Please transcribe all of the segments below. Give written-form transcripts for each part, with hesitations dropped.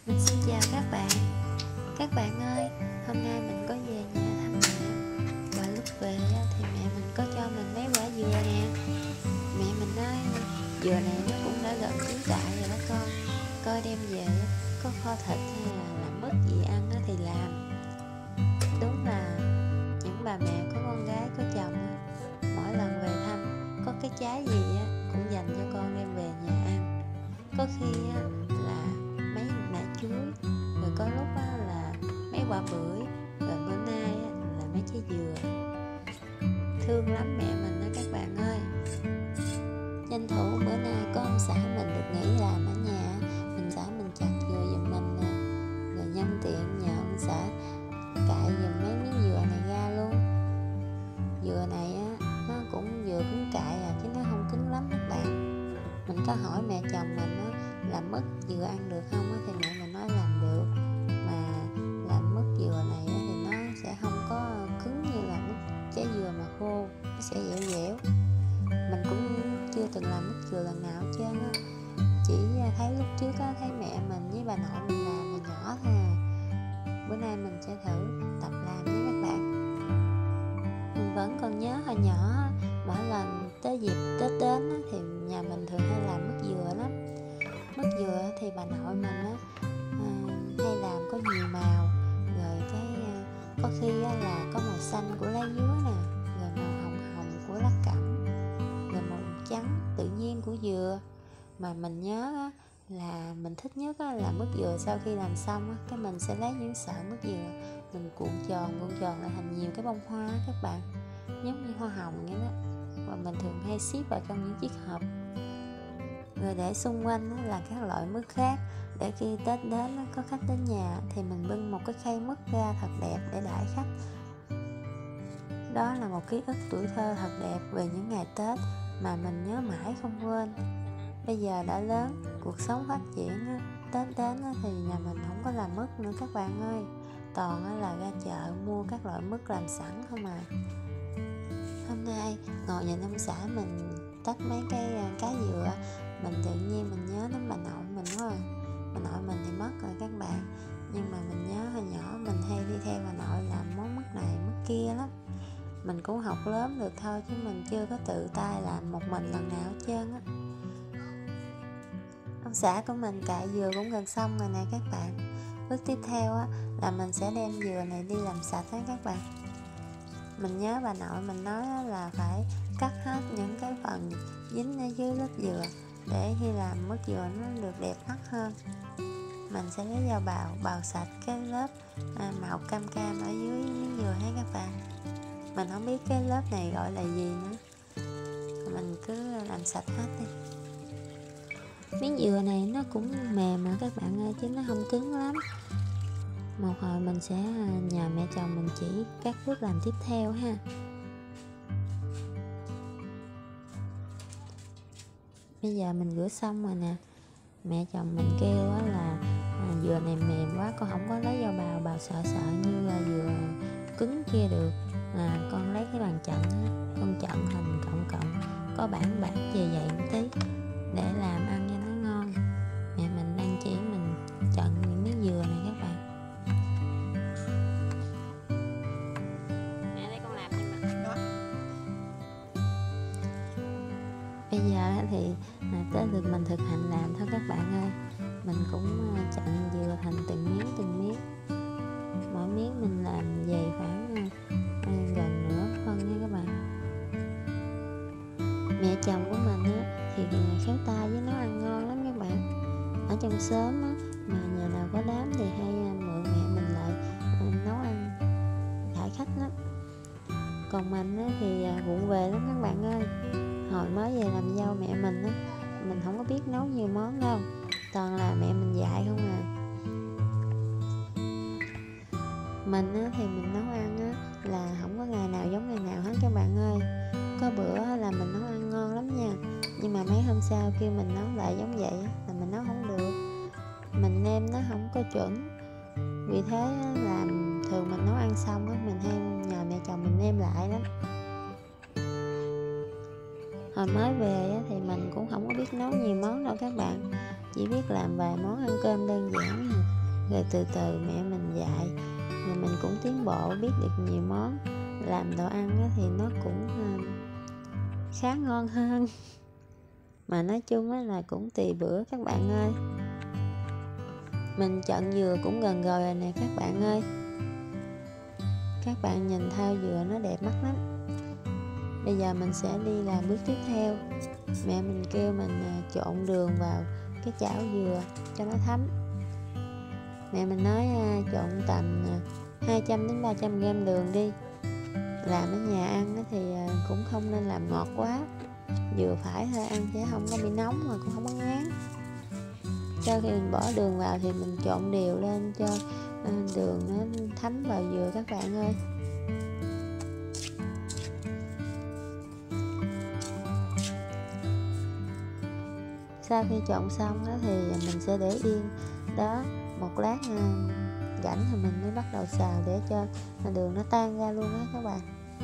Mình xin chào các bạn. Các bạn ơi, hôm nay mình có về nhà thăm mẹ. Và lúc về thì mẹ mình có cho mình mấy quả dừa nè. Mẹ mình nói dừa này nó cũng đã gần chín cải rồi đó con. Coi đem về có kho thịt hay là làm mứt gì ăn thì làm. Đúng là những bà mẹ có con gái có chồng mỗi lần về thăm có cái trái gì cũng dành cho con đem về nhà ăn. Có khi là mấy nải chuối, rồi có lúc là mấy quả bưởi, rồi bữa nay là mấy trái dừa. Thương lắm mẹ mình đó các bạn ơi. Tranh thủ bữa nay có ông xã mình được nghỉ làm ở nhà, mình xã mình chặt dừa giùm mình nè, rồi nhân tiện nhờ ông xã cạy giùm mấy miếng dừa này ra luôn. Dừa này nó cũng vừa cứng cại chứ nó không cứng lắm các bạn. Mình có hỏi mẹ chồng mình làm mứt dừa ăn được không thì mẹ mình nói làm được, mà làm mứt dừa này thì nó sẽ không có cứng như là mứt trái dừa mà khô, nó sẽ dẻo dẻo. Mình cũng chưa từng làm mứt dừa lần nào hết trơn chỉ thấy lúc trước thấy mẹ mình với bà nội mình làm hồi nhỏ thôi Bữa nay mình sẽ thử tập làm nhé các bạn. Mình vẫn còn nhớ hồi nhỏ mỗi lần tới dịp Tết đến thì nhà mình thường hay làm mứt dừa lắm. Mứt dừa thì bà nội mình hay làm có nhiều màu, rồi có khi là có màu xanh của lá dứa nè, rồi màu hồng hồng của lá cẩm, rồi màu trắng tự nhiên của dừa. Mà mình nhớ là mình thích nhất là mứt dừa sau khi làm xong cái mình sẽ lấy những sợi mứt dừa mình cuộn tròn lại thành nhiều cái bông hoa các bạn, giống như hoa hồng vậy đó. Và mình thường hay ship vào trong những chiếc hộp, rồi để xung quanh là các loại mứt khác, để khi Tết đến có khách đến nhà thì mình bưng một cái khay mứt ra thật đẹp để đãi khách. Đó là một ký ức tuổi thơ thật đẹp về những ngày Tết mà mình nhớ mãi không quên. Bây giờ đã lớn, cuộc sống phát triển, Tết đến thì nhà mình không có làm mứt nữa các bạn ơi, toàn là ra chợ mua các loại mứt làm sẵn không à. Hôm nay ngồi nhìn ông xã mình tách mấy cái cá dừa, mình tự nhiên mình nhớ đến bà nội mình quá à. Bà nội mình thì mất rồi các bạn, nhưng mà mình nhớ hồi nhỏ mình hay đi theo bà nội làm món mứt này mứt kia lắm. Mình cũng học lớn được thôi chứ mình chưa có tự tay làm một mình lần nào hết trơn á. Ông xã của mình cạy dừa cũng gần xong rồi nè các bạn. Bước tiếp theo là mình sẽ đem dừa này đi làm sạch các bạn. Mình nhớ bà nội mình nói là phải cắt hết những cái phần dính ở dưới lớp dừa để khi làm mứt dừa nó được đẹp mắt hơn. Mình sẽ lấy dao bào sạch cái lớp màu cam cam ở dưới miếng dừa các bạn. Mình không biết cái lớp này gọi là gì nữa, mình cứ làm sạch hết đi. Miếng dừa này nó cũng mềm mà các bạn ơi, chứ nó không cứng lắm. Một hồi mình sẽ nhờ mẹ chồng mình chỉ các bước làm tiếp theo ha. Bây giờ mình rửa xong rồi nè. Mẹ chồng mình kêu là dừa này mềm quá, con không có lấy dao bào sợ như là dừa cứng kia được. Con lấy cái bàn chận con chận thành cộng có bản về vậy một tí để làm ăn cho nó ngon. Mẹ mình đang chỉ mình chận những miếng dừa này các bạn. Mẹ đây con làm nhưng mà đó. Bây giờ thì tới lượt mình thực hành làm thôi các bạn ơi. Mình cũng chận dừa thành từng miếng. Mỗi miếng mình làm về khoảng gần nửa phân nha các bạn. Mẹ chồng của mình thì khéo tay với nấu ăn ngon lắm các bạn. Ở trong xóm mà nhà nào có đám thì hay mượn mẹ mình lại nấu ăn đãi khách lắm. Còn mình thì vụng về lắm các bạn ơi. Hồi mới về làm dâu mẹ mình không có biết nấu nhiều món đâu, toàn là mẹ mình dạy không à. Mình thì mình nấu ăn là không có ngày nào giống ngày nào hết các bạn ơi. Có bữa là mình nấu ăn ngon lắm nha, nhưng mà mấy hôm sau kêu mình nấu lại giống vậy là mình nấu không được. Mình nêm nó không có chuẩn, vì thế là thường mình nấu ăn xong mình hay nhờ mẹ chồng mình nêm lại lắm. Hồi mới về thì mình cũng không có biết nấu nhiều món đâu các bạn, chỉ biết làm vài món ăn cơm đơn giản. Rồi từ từ mẹ mình dạy, rồi mình cũng tiến bộ, biết được nhiều món. Làm đồ ăn thì nó cũng khá ngon hơn. Mà nói chung là cũng tùy bữa các bạn ơi. Mình chọn dừa cũng gần rồi nè các bạn ơi. Các bạn nhìn thao dừa nó đẹp mắt lắm. Bây giờ mình sẽ đi làm bước tiếp theo. Mẹ mình kêu mình trộn đường vào cái chảo dừa cho nó thấm. Mẹ mình nói trộn tầm 200 đến 300 gram đường đi. Làm ở nhà ăn thì cũng không nên làm ngọt quá, vừa phải thôi, ăn sẽ không có bị nóng mà cũng không có ngán. Sau khi mình bỏ đường vào thì mình trộn đều lên cho đường nó thấm vào dừa các bạn ơi. Sau khi trộn xong thì mình sẽ để yên đó một lát rảnh thì mình mới bắt đầu xào để cho đường nó tan ra luôn đó các bạn.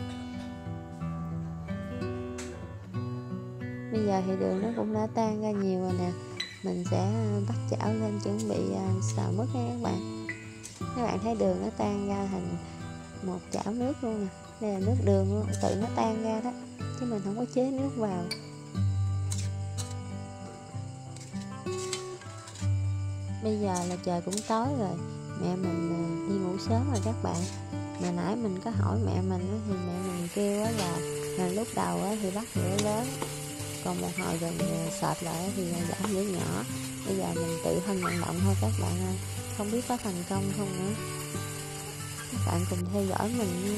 Bây giờ thì đường nó cũng đã tan ra nhiều rồi nè. Mình sẽ bắt chảo lên chuẩn bị xào mứt nha các bạn. Các bạn thấy đường nó tan ra thành một chảo nước luôn nè. Đây là nước đường luôn, tự nó tan ra đó, chứ mình không có chế nước vào. Bây giờ là trời cũng tối rồi, mẹ mình đi ngủ sớm rồi các bạn. Mà nãy mình có hỏi mẹ mình thì mẹ mình kêu là lúc đầu thì bắt lửa lớn, còn một hồi gần sệt lại thì giảm lửa nhỏ. Bây giờ mình tự thân vận động thôi các bạn ơi, không biết có thành công không nữa. Các bạn cùng theo dõi mình nha.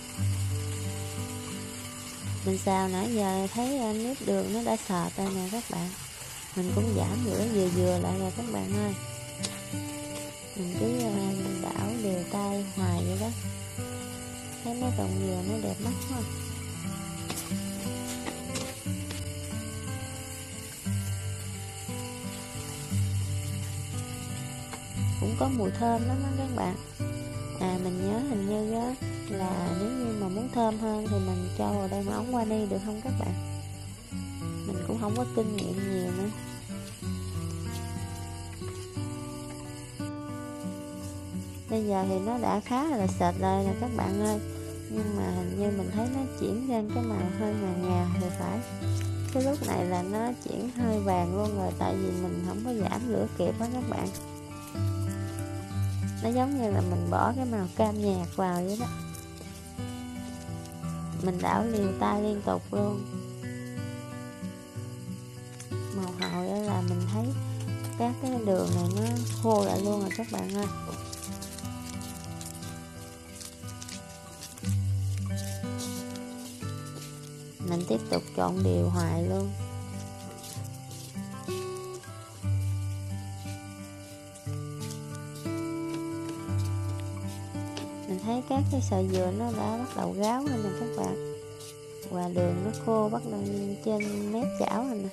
Mình xào nãy giờ thấy nước đường nó đã sệt rồi nè các bạn. Mình cũng giảm lửa vừa vừa lại rồi các bạn ơi. Mình cứ đảo đều tay hoài vậy đó. Thấy mấy cọng dừa nó đẹp mắt quá. Cũng có mùi thơm lắm đó các bạn. Mình nhớ hình như đó là nếu như mà muốn thơm hơn thì mình cho vào đây một ống vani được không các bạn? Mình cũng không có kinh nghiệm nhiều nữa. Bây giờ thì nó đã khá là sệt lại rồi các bạn ơi. Nhưng mà hình như mình thấy nó chuyển sang cái màu hơi ngà ngà thì phải. Cái lúc này là nó chuyển hơi vàng luôn rồi, tại vì mình không có giảm lửa kịp đó các bạn. Nó giống như là mình bỏ cái màu cam nhạt vào vậy đó. Mình đảo liều tay liên tục luôn. Màu hậu đó là mình thấy các cái đường này nó khô lại luôn rồi các bạn ơi. Mình tiếp tục trộn đều hoài luôn. Mình thấy các cái sợi dừa nó đã bắt đầu ráo lên rồi các bạn. Và đường nó khô bắt đầu trên mép chảo rồi nè.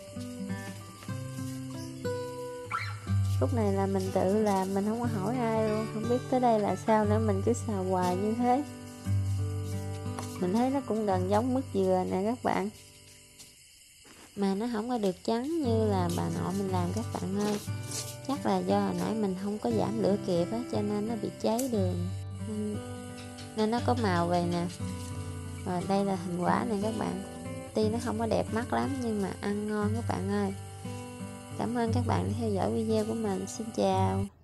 Lúc này là mình tự làm, mình không có hỏi ai luôn, không biết tới đây là sao nữa, mình cứ xào hoài như thế. Mình thấy nó cũng gần giống mứt dừa nè các bạn. Mà nó không có được trắng như là bà nội mình làm các bạn ơi. Chắc là do hồi nãy mình không có giảm lửa kịp á, cho nên nó bị cháy đường, nên nó có màu vậy nè. Và đây là thành quả này các bạn. Tuy nó không có đẹp mắt lắm nhưng mà ăn ngon các bạn ơi. Cảm ơn các bạn đã theo dõi video của mình. Xin chào.